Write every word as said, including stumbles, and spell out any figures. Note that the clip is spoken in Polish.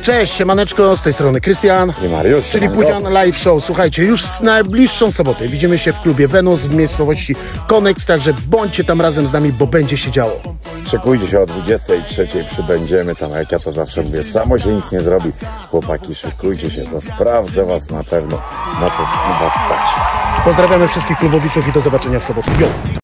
Cześć, siemaneczko, z tej strony Krystian i Mariusz, czyli Pudzian Live Show. Słuchajcie, już z najbliższą sobotę widzimy się w klubie Venus w miejscowości Konex, także bądźcie tam razem z nami, bo będzie się działo. Szykujcie się o dwudziestej trzeciej, przybędziemy tam, jak ja to zawsze mówię, samo się nic nie zrobi. Chłopaki, szykujcie się, bo sprawdzę was na pewno, na co was stać. Pozdrawiamy wszystkich klubowiczów i do zobaczenia w sobotę. Jo!